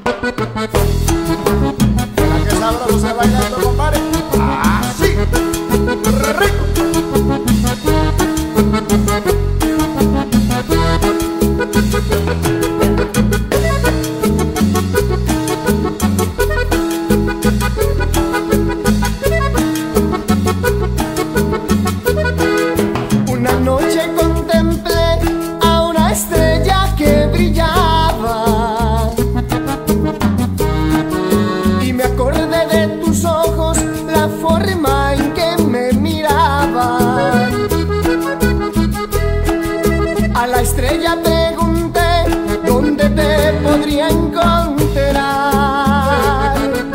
La que sabroso se bailando, compadre. Así, rico. Una noche contemplé a una estrella que brillaba y me acordé de tus ojos, la forma en que me miraban. A la estrella pregunté dónde te podría encontrar.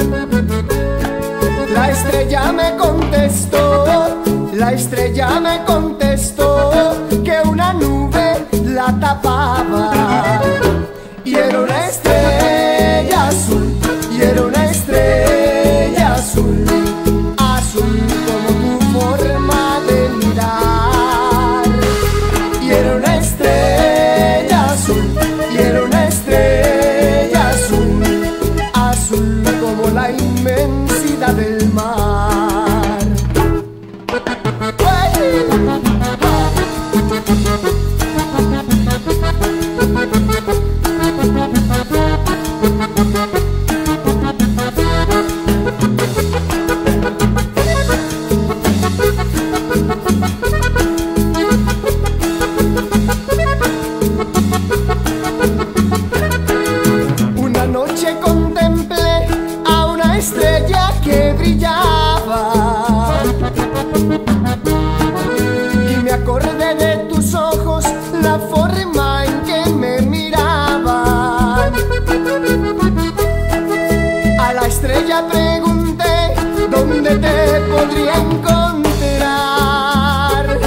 La estrella me contestó, la estrella me contestó que una nube la tapaba. Y era una estrella azul, y era una estrella azul, azul como tu forma de mirar. Y era una estrella azul, y era una estrella azul, azul como la inmensidad del mar. Una noche contemplé a una estrella que brillaba y me acordé de tus ojos, la forma en que me miraban. A la estrella pregunté dónde te podría encontrar.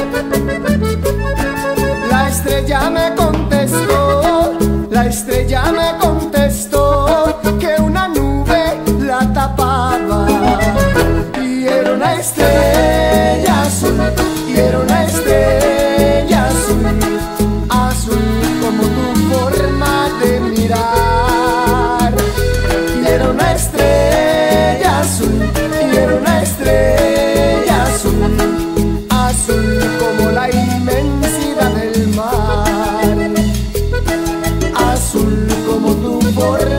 La estrella me contestó, la estrella me contestó que una nube la tapaba. Y era una estrella azul, y era una estrella azul, azul como tu forma de mirar. Y era una estrella azul, y era una estrella azul, azul como la inmensidad del mar, azul como tu forma